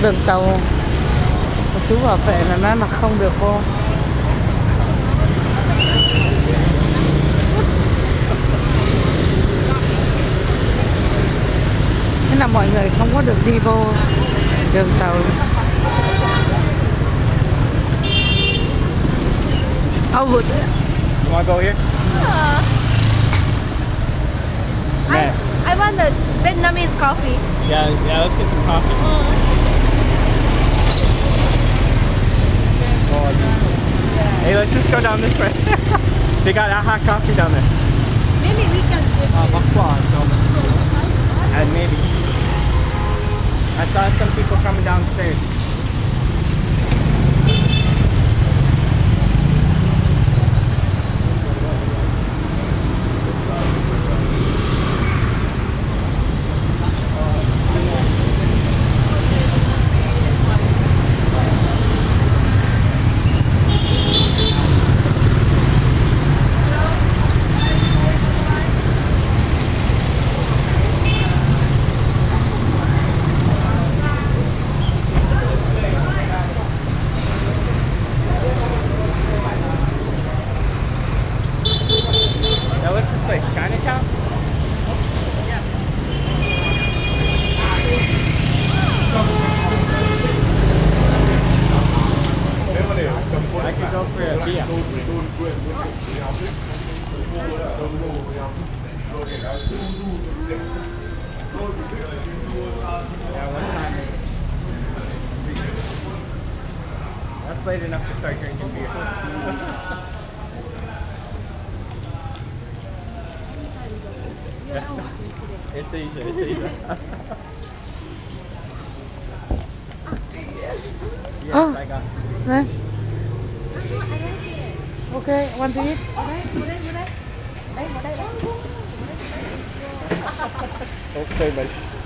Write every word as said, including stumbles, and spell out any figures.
đường tàu. Một chú bảo vệ là nói là không được vô. Thế là mọi người không có được đi vô đường tàu. Oh, good. You want to go here? Uh, I, I want the Vietnamese coffee. Yeah, yeah, let's get some coffee. Oh, yeah. Hey, let's just go down this way. They got a hot coffee down there. Maybe we can And maybe. I saw some people coming downstairs. Chinatown? Yeah. I could go for a beer. Yeah, what time is it? That's late enough to start drinking beer. It's Asia, it's Asia. Yes, Oh. I got it. Đây. Ok, one to eat. Okay, buddy.